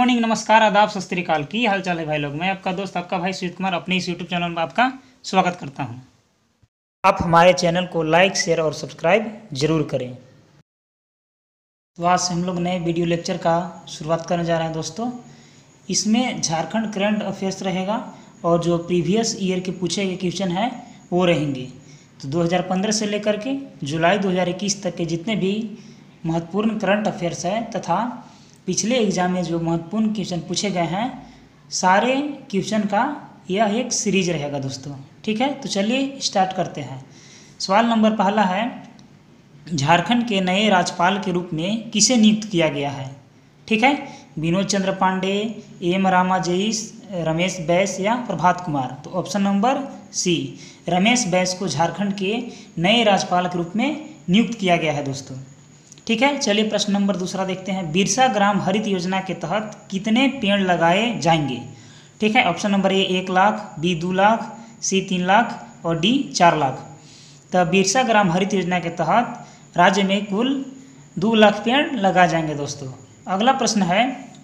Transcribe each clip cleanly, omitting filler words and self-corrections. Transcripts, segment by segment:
Morning, नमस्कार, आदाब, सत श्री अकाल। की हाल चाल है भाई लोग। मैं आपका दोस्त, आपका भाई सुजीत कुमार अपने इस यूट्यूब चैनल में आपका स्वागत करता हूं। आप हमारे चैनल को लाइक, शेयर और सब्सक्राइब जरूर करें। तो आज से हम लोग नए वीडियो लेक्चर का शुरुआत करने जा रहे हैं दोस्तों। इसमें झारखंड करंट अफेयर्स रहेगा और जो प्रीवियस ईयर के पूछे गए क्वेश्चन हैं वो रहेंगे। तो 2015 से लेकर के जुलाई 2021 तक के जितने भी महत्वपूर्ण करंट अफेयर्स हैं तथा पिछले एग्जाम में जो महत्वपूर्ण क्वेश्चन पूछे गए हैं, सारे क्वेश्चन का यह एक सीरीज रहेगा दोस्तों। ठीक है, तो चलिए स्टार्ट करते हैं। सवाल नंबर पहला है, झारखंड के नए राज्यपाल के रूप में किसे नियुक्त किया गया है? ठीक है, विनोद चंद्र पांडे, एम रामा जईस, रमेश बैस या प्रभात कुमार। तो option number C, Ramesh Bais को झारखंड के नए राज्यपाल के रूप में नियुक्त किया गया है दोस्तों। ठीक है, चलिए प्रश्न नंबर दूसरा देखते हैं। बिरसा ग्राम हरित योजना के तहत कितने पेड़ लगाए जाएंगे? ठीक है, option number A 1 lakh, B 2 lakh, C 3 lakh और डी 4 लाख। तो बिरसा ग्राम हरित योजना के तहत राज्य में कुल 2 लाख पेड़ लगाए जाएंगे दोस्तों। अगला प्रश्न है,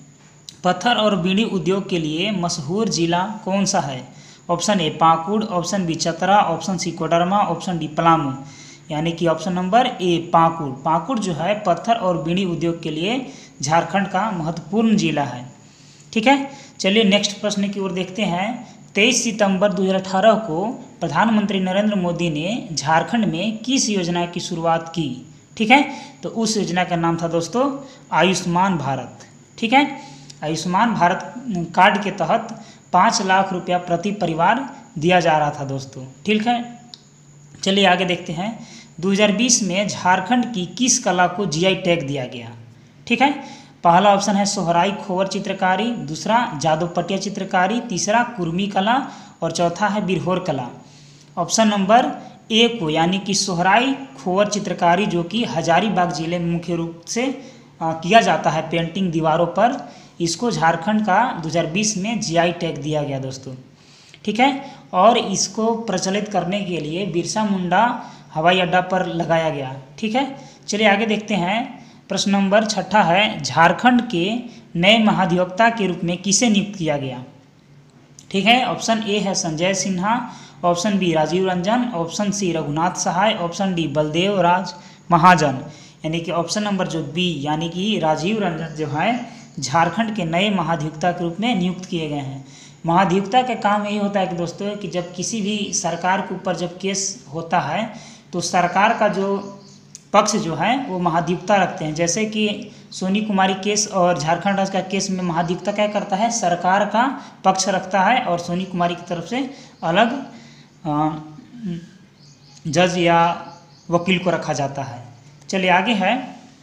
पत्थर और बीड़ी उद्योग के लिए मशहूर जिला कौन सा है? Option A Pakur, option B Chatra, option C Koderma, option D Palamu. यानी कि option number A Pakur. Pakur जो है पत्थर और बीड़ी उद्योग के लिए झारखंड का महत्वपूर्ण जिला है। ठीक है, चलिए नेक्स्ट प्रश्न की ओर देखते हैं। 23 सितंबर 2018 को प्रधानमंत्री नरेंद्र मोदी ने झारखंड में किस योजना की शुरुआत की? ठीक है, तो उस योजना का नाम था दोस्तों आयुष्मान भारत। ठीक है, आयुष्मान भारत कार्ड के तहत 5 लाख रुपया प्रति परिवार दिया जा रहा था दोस्तों। ठीक है, चलिए आगे देखते हैं। 2020 में झारखंड की किस कला को जीआई टैग दिया गया? ठीक है, पहला ऑप्शन है सोहराई खोवर चित्रकारी, दूसरा जादवपटिया चित्रकारी, तीसरा कुर्मी कला और चौथा है बिरहोर कला। ऑप्शन नंबर ए को यानी कि सोहराई खोवर चित्रकारी जो कि हजारीबाग जिले में मुख्य रूप से किया जाता है पेंटिंग दीवारों पर, इसको झारखंड का 2020 में जीआई टैग दिया गया दोस्तों। ठीक है, और इसको प्रचलित करने के लिए बिरसा मुंडा हवाई अड्डा पर लगाया गया। ठीक है, चलिए आगे देखते हैं। प्रश्न नंबर 6 है, झारखंड के नए महाधिवक्ता के रूप में किसे नियुक्त किया गया? ठीक है, ऑप्शन ए है Sanjay Sinha, option B Rajiv Ranjan, option C Raghunath Sahay, option D Baldev Raj Mahajan. यानी कि ऑप्शन नंबर जो बी यानी कि राजीव रंजन जो है झारखंड के नए महाधिवक्ता के रूप में नियुक्त किए गए हैं। महाधिवक्ता का काम यही होता है कि दोस्तों कि जब किसी भी सरकार के ऊपर जब केस होता है तो सरकार का जो पक्ष जो है वो महाधिवक्ता रखते हैं। जैसे कि सोनी कुमारी केस और झारखंड राज्य का केस में महाधिवक्ता क्या करता है, सरकार का पक्ष रखता है और सोनी कुमारी की तरफ से अलग जज या वकील को रखा जाता है। चलिए आगे है,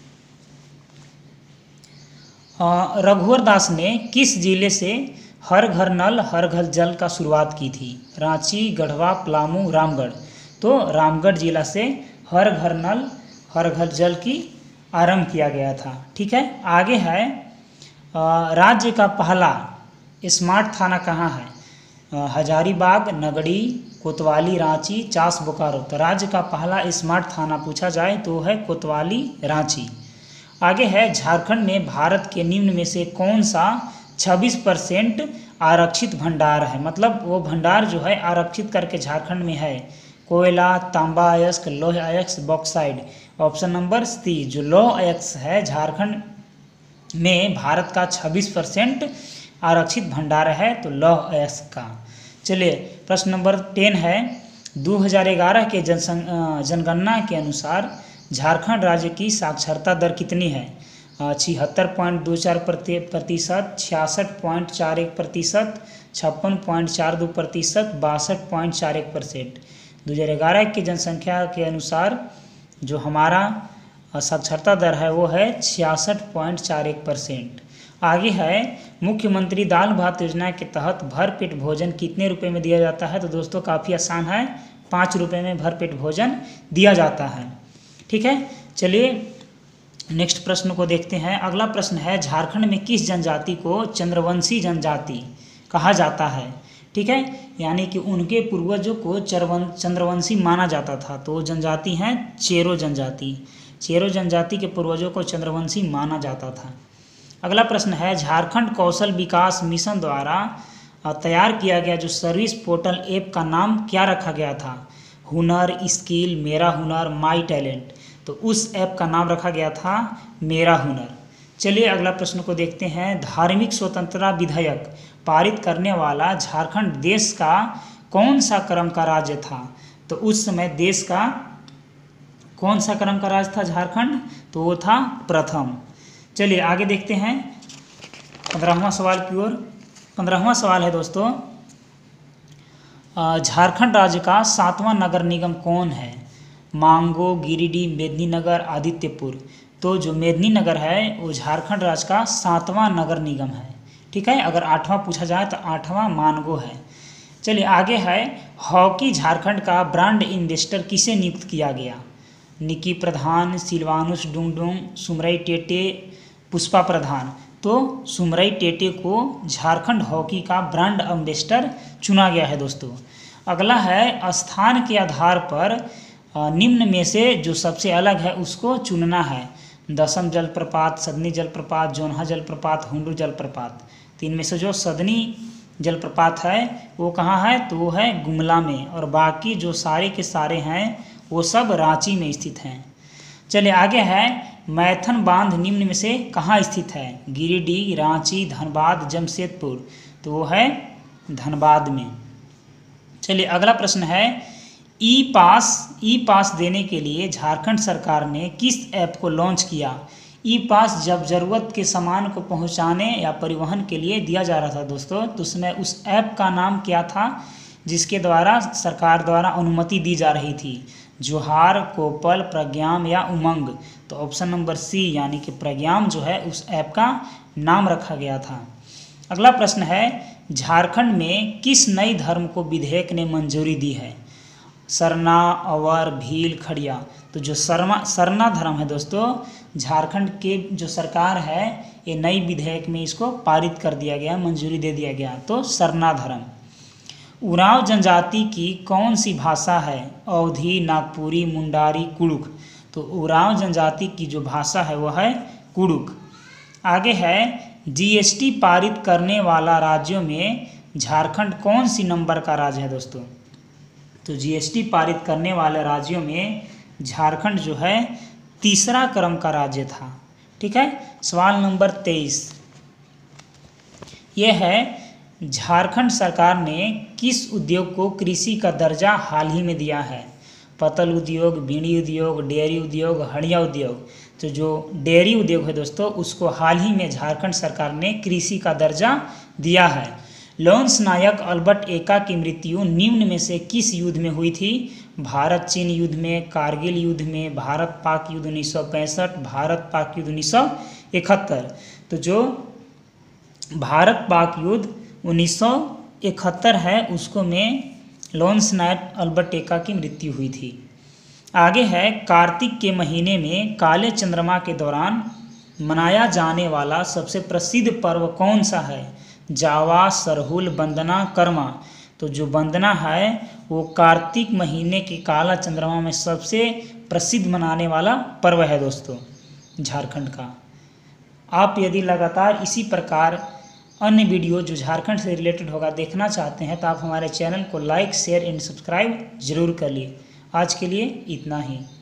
रघुवर दास ने किस जिले से हर घर नल हर घर जल का शुरुआत की थी? रांची, गढ़वा, पलामू, रामगढ़। तो रामगढ़ जिला से हर घर नल हर घर जल की आरंभ किया गया था। ठीक है, आगे है, राज्य का पहला स्मार्ट थाना कहाँ है? हजारीबाग, नगड़ी, कोतवाली, रांची, चास, बोकारो। तो राज्य का पहला स्मार्ट थाना पूछा जाए तो है कोतवाली, रांची। आगे है, झारखंड में भारत के निम्न में से कौन सा 26% आरक्षित भंडार है? मतलब वो भंडार जो है आरक्षित करके झारखंड में है। कोयला, तांबा अयस्क, लौह अयस्क, बॉक्साइड। ऑप्शन नंबर सी जो लौह अयस्क है झारखंड में भारत का 26% आरक्षित भंडार है, तो लौह अयस्क का। चलिए प्रश्न नंबर 10 है, 2011 के जनगणना के अनुसार झारखंड राज्य की साक्षरता दर कितनी है? 76.24%, 66.41%, 56.42%, 62.41%। 2011 की जनसंख्या के अनुसार जो हमारा साक्षरता दर है वो है 66.41%। आगे है, मुख्यमंत्री दाल भात योजना के तहत भरपेट भोजन कितने रुपए में दिया जाता है? तो दोस्तों काफ़ी आसान है, 5 रुपये में भरपेट भोजन दिया जाता है। ठीक है, चलिए नेक्स्ट प्रश्न को देखते हैं। अगला प्रश्न है, झारखंड में किस जनजाति को चंद्रवंशी जनजाति कहा जाता है? ठीक है, यानी कि उनके पूर्वजों को चंद्रवंशी माना जाता था, तो वो जनजाति हैं चेरो जनजाति। चेरो जनजाति के पूर्वजों को चंद्रवंशी माना जाता था। अगला प्रश्न है झारखंड कौशल विकास मिशन द्वारा तैयार किया गया जो सर्विस पोर्टल ऐप का नाम क्या रखा गया था? हुनर, स्किल, मेरा हुनर, माई टैलेंट। तो उस ऐप का नाम रखा गया था मेरा हुनर। चलिए अगला प्रश्न को देखते हैं। धार्मिक स्वतंत्रता विधेयक पारित करने वाला झारखंड देश का कौन सा क्रम का राज्य था? तो उस समय देश का कौन सा क्रम का राज्य था झारखंड? तो वो था प्रथम। चलिए आगे देखते हैं 15वां सवाल की ओर। 15वां सवाल है दोस्तों, झारखंड राज्य का 7वां नगर निगम कौन है? मांगो, गिरिडीह, मेदिनीनगर, आदित्यपुर। तो जो मेदिनीनगर है वो झारखंड राज्य का 7वां नगर निगम है। ठीक है, अगर 8वां पूछा जाए तो 8वां मानगो है। चलिए आगे है, हॉकी झारखंड का ब्रांड एम्बेसडर किसे नियुक्त किया गया? निकी प्रधान, सिलवानुस डुंगडुंग, सुमरई टेटे, पुष्पा प्रधान। तो सुमरई टेटे को झारखंड हॉकी का ब्रांड एम्बेसडर चुना गया है दोस्तों। अगला है, स्थान के आधार पर निम्न में से जो सबसे अलग है उसको चुनना है। दसम जलप्रपात, सदनी जलप्रपात, जोन्हा जलप्रपात, हुंडू जलप्रपात। तो इनमें से जो सदनी जलप्रपात है वो कहाँ है? तो वो है गुमला में, और बाकी जो सारे के सारे हैं वो सब रांची में स्थित हैं। चलिए आगे है, मैथन बांध निम्न में से कहाँ स्थित है? गिरिडीह, रांची, धनबाद, जमशेदपुर। तो वो है धनबाद में। चलिए अगला प्रश्न है, ई पास देने के लिए झारखंड सरकार ने किस ऐप को लॉन्च किया? ई पास जब ज़रूरत के सामान को पहुंचाने या परिवहन के लिए दिया जा रहा था दोस्तों, तो उसमें उस ऐप का नाम क्या था जिसके द्वारा सरकार द्वारा अनुमति दी जा रही थी? जोहार, कोपल, प्रज्ञाम या उमंग। तो ऑप्शन नंबर सी यानी कि प्रज्ञाम जो है उस ऐप का नाम रखा गया था। अगला प्रश्न है, झारखंड में किस नई धर्म को विधेयक ने मंजूरी दी है? सरना, अवर, भील, खड़िया। तो जो सरना धर्म है दोस्तों, झारखंड के जो सरकार है ये नई विधेयक में इसको पारित कर दिया गया, मंजूरी दे दिया गया। तो सरना धर्म। उरांव जनजाति की कौन सी भाषा है? अवधी, नागपुरी, मुंडारी, कुड़ुक। तो उरांव जनजाति की जो भाषा है वो है कुड़ुक। आगे है, जीएसटी पारित करने वाला राज्यों में झारखंड कौन सी नंबर का राज्य है दोस्तों? तो जीएसटी पारित करने वाले राज्यों में झारखंड जो है तीसरा क्रम का राज्य था। ठीक है, सवाल नंबर 23 ये है, झारखंड सरकार ने किस उद्योग को कृषि का दर्जा हाल ही में दिया है? पतल उद्योग, बीड़ी उद्योग, डेयरी उद्योग, हड़िया उद्योग। तो जो डेयरी उद्योग है दोस्तों उसको हाल ही में झारखंड सरकार ने कृषि का दर्जा दिया है। लॉन्स नायक अल्बर्ट एक्का की मृत्यु निम्न में से किस युद्ध में हुई थी? भारत चीन युद्ध में, कारगिल युद्ध में, भारत पाक युद्ध 1965, भारत पाक युद्ध 1971। तो जो भारत पाक युद्ध 1971 है उसको में लॉन्स नायक अल्बर्ट एक्का की मृत्यु हुई थी। आगे है, कार्तिक के महीने में काले चंद्रमा के दौरान मनाया जाने वाला सबसे प्रसिद्ध पर्व कौन सा है? जावा, सरहुल, वंदना, कर्मा। तो जो वंदना है वो कार्तिक महीने के काला चंद्रमा में सबसे प्रसिद्ध मनाने वाला पर्व है दोस्तों झारखंड का। आप यदि लगातार इसी प्रकार अन्य वीडियो जो झारखंड से रिलेटेड होगा देखना चाहते हैं तो आप हमारे चैनल को लाइक, शेयर एंड सब्सक्राइब जरूर कर लिए। आज के लिए इतना ही।